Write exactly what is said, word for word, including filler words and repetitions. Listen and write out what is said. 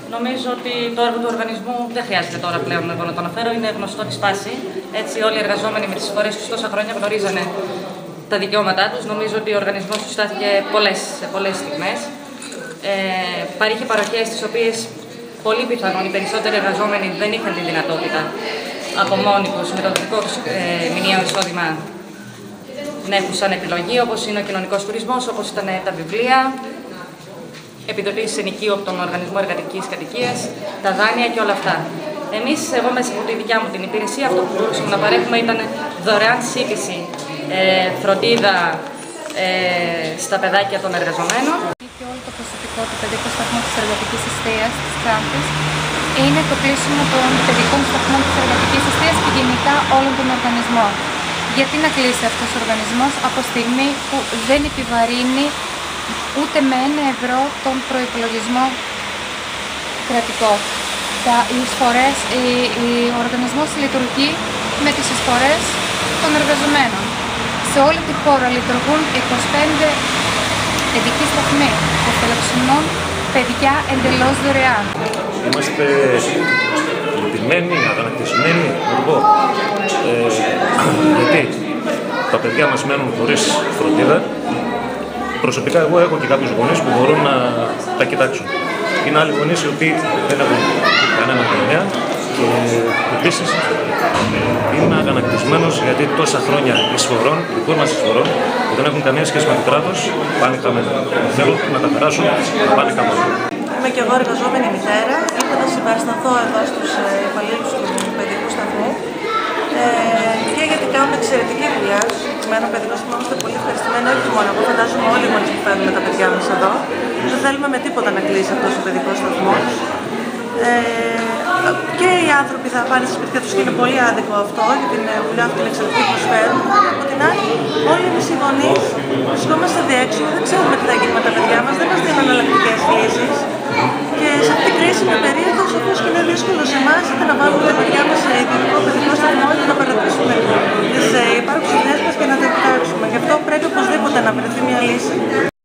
Νομίζω ότι το έργο του οργανισμού δεν χρειάζεται τώρα πλέον εγώ να το αναφέρω, είναι γνωστό τη φάση. Έτσι, όλοι οι εργαζόμενοι με τι εισφορές τους τόσα χρόνια γνωρίζανε τα δικαιώματά τους. Νομίζω ότι ο οργανισμός του στάθηκε πολλές, σε πολλές στιγμές. Ε, παρήχε παροχές τις οποίες πολύ πιθανόν οι περισσότεροι εργαζόμενοι δεν είχαν τη δυνατότητα από μόνοι τους με το δικό τους ε, μηνιαίο εισόδημα να έχουν σαν επιλογή, όπως είναι ο κοινωνικός τουρισμός, όπως ήταν τα βιβλία, επιδοτήσεις ενοικίου από τον Οργανισμό Εργατικής Κατοικίας, τα δάνεια και όλα αυτά. Εμείς, εγώ μέσα από τη δικιά μου την υπηρεσία, αυτό που μπορούσαμε να παρέχουμε ήταν δωρεάν σύντηση, ε, φροντίδα ε, στα παιδάκια των εργαζομένων. Και όλο το προσωπικό του παιδικού σταθμού της εργατικής εστίας της Ξάνθης είναι το κλείσιμο των παιδικών σταθμών της εργατικής εστίας και γενικά όλων των οργανισμών. Γιατί να κλείσει αυτός ο οργανισμός από στιγμή που δεν επιβαρύνει ούτε με ένα ευρώ τον προϋπολογισμό κρατικό. Τα, οι εισφορές, οι, οι, ο οργανισμός λειτουργεί με τις εισφορές των εργαζομένων. Σε όλη τη χώρα λειτουργούν είκοσι πέντε παιδικοί σταθμοί που φιλοξενούν παιδιά εντελώς δωρεάν. Είμαστε λυπημένοι, αγανακτισμένοι, ε, γιατί τα παιδιά μας μένουν χωρίς φροντίδα. Προσωπικά εγώ έχω και κάποιους γονείς που μπορούν να τα κοιτάξουν. Είναι άλλοι γονείς οι οποίοι δεν έχουν κανένα γονέα και επίσης είμαι αγανακτισμένος γιατί τόσα χρόνια εισφορών, δικών μας εισφορών, που δεν έχουν καμία σχέση με το κράτος, πάνε χαμένα. Θέλουν να τα περάσουν, να πάνε χαμένα. Είμαι και εγώ εργαζόμενη μητέρα. Ήρθα να συμπαρασταθώ εδώ στους υπαλλήλους του παιδικού σταθμού ε, και γιατί κάνουν εξαιρετική δουλειά. Συγκεκριμένο παιδικό σταθμό είμαστε πολύ ευχαριστημένοι, όχι μόνο εγώ, φαντάζομαι όλοι οι γονείς που φέρνουμε τα παιδιά μας εδώ. Δεν θέλουμε με τίποτα να κλείσει αυτός ο παιδικός σταθμός. Ε, και οι άνθρωποι θα πάνε στα σπίτια τους και είναι πολύ άδικο αυτό για την δουλειά αυτή την εξαιρετική που προσφέρουν. Από την άλλη, όλοι εμείς οι γονείς βρισκόμαστε διέξοδο, δεν ξέρουμε τι θα γίνει με τα παιδιά μας, δεν μας δίνουν εναλλακτικές λύσεις. Και σε αυτή την κρίσιμη περίοδο, όπως και είναι δύσκολο σε εμάς, είτε να βάλουμε τα παιδιά μας σε ιδιωτικό παιδικό σταθμό, είτε να παρατήσουμε τις υπάρχουσες δουλειές μας και να τα κοιτάξουμε. Γι' αυτό πρέπει οπωσδήποτε να βρεθεί μια λύση.